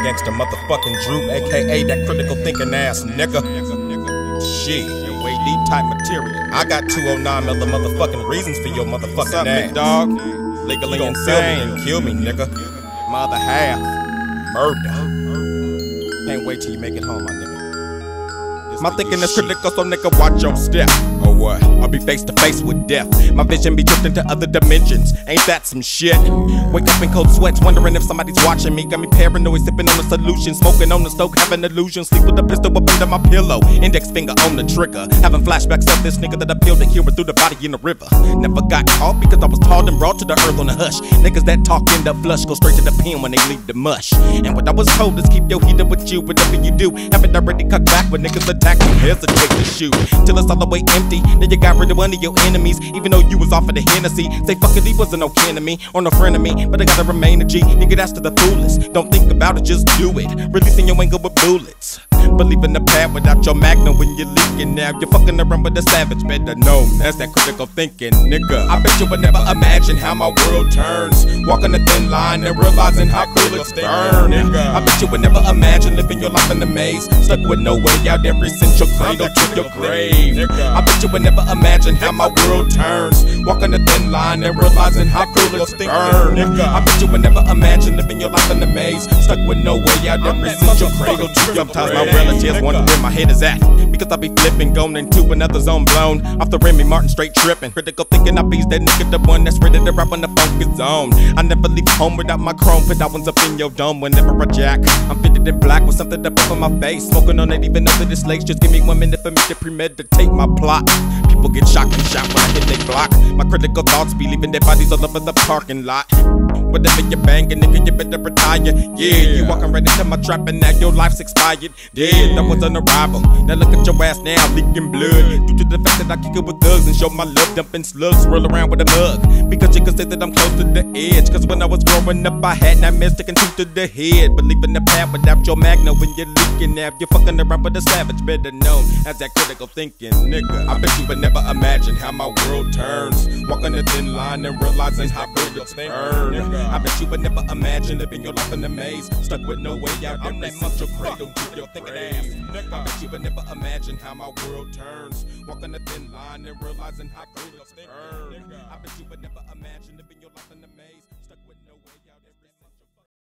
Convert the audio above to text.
gangster motherfucking Droop, aka that critical thinking ass nigga. Shit, way deep type material. I got 209 million motherfucking reasons for your motherfucking What's up, ass. big dog? Legally insane and kill me, nigga. My other half, murder. Can't wait till you make it home, my nigga. My thinking is critical, so nigga, watch your step. Or what? I'll be face to face with death. My vision be drifting to other dimensions. Ain't that some shit? Wake up in cold sweats, wondering if somebody's watching me. Got me paranoid, sipping on the solution, smoking on the stove, having illusions. Sleep with a pistol up under my pillow, index finger on the trigger. Having flashbacks of this nigga that I peeled the hero through the body in the river. Never got caught because I was taught and brought to the earth on a hush. Niggas that talk end up flush, go straight to the pen when they leave the mush. And what I was told is keep your heat up with you, whatever you do. Haven't already cut back when niggas attack, don't hesitate to shoot. Till it's all the way empty, then you got rid of one of your enemies. Even though you was off of the Hennessy, say fuck it, he wasn't no kin of me or no friend of me. But I gotta remain a G, nigga, that's to the foolish. Don't think about it, just do it. Releasing your anger with bullets. Believe in the pad without your magnum when you're leaking. Now you're fucking around with a savage, better known as that critical thinking nigga. I bet you would never imagine how my world turns, walking a thin line and realizing how bullets burn. I bet you would never imagine living your life in a maze, stuck with no way out every since your cradle to your grave. I bet you would never imagine how my world turns, walking a thin line and realizing how bullets burn. I bet you would never imagine living your life in a maze, stuck with no way out every since your cradle to your grave. Relatives wonder where my head is at, because I be flipping, going into another zone, blown off the Remy Martin, straight tripping. Critical thinking, I be's that nigga, the one that's ready to rap when the funk is on. I never leave home without my chrome, put that one's up in your dome whenever I jack. I'm fitted in black with something up on my face, smoking on it even though that it's late. Just give me 1 minute for me to premeditate my plot. People get shocked and shot when I hit they block. My critical thoughts be leaving their bodies all over the parking lot. Whatever you bangin', nigga, you better retire. Yeah, you walking right into my trap and now your life's expired. Dead, that was an arrival. Now look at your ass now, leaking blood. Due to the fact that I kick it with thugs and show my love, dumping slugs, roll around with a mug. Because you can say that I'm close to the edge. Cause when I was growing up, I had nightmares sticking tooth to the head. Believing the path without your magnum when you're leaking. Now you're fucking around with a savage, better known as that critical thinking nigga. I bet you would never imagine how my world turns, walking a thin line and realizing how bullets burn. I bet you would never imagine living your life in a maze, stuck with no way out every since your cradle to your thinking ass. I bet you would never imagine how my world turns, walking a thin line and realizing how bullets burn. I bet you would never imagine living your life in a maze, stuck with no way out.